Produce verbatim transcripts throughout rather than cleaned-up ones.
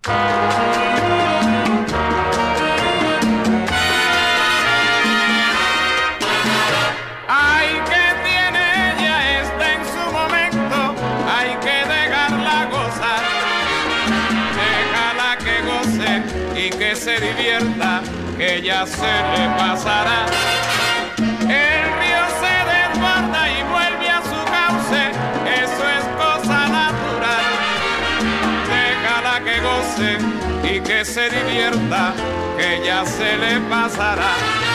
Ay, que tiene ella, está en su momento, hay que dejarla gozar. Déjala que goce y que se divierta, que ya se le pasará. El río se desborda y vuelve a su cauce, eso es cosa natural. Déjala que goce y que se divierta, que ya se le pasará.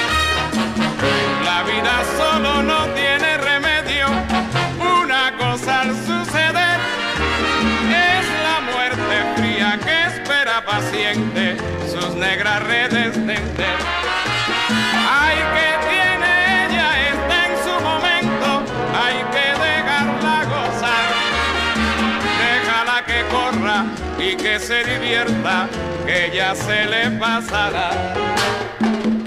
La vida solo no tiene remedio, una cosa al suceder es la muerte fría que espera paciente sus negras redes tender. Ay, que tiene ella, está en su momento, hay que dejarla gozar. Déjala que corra y que se divierta, que ya se le pasará.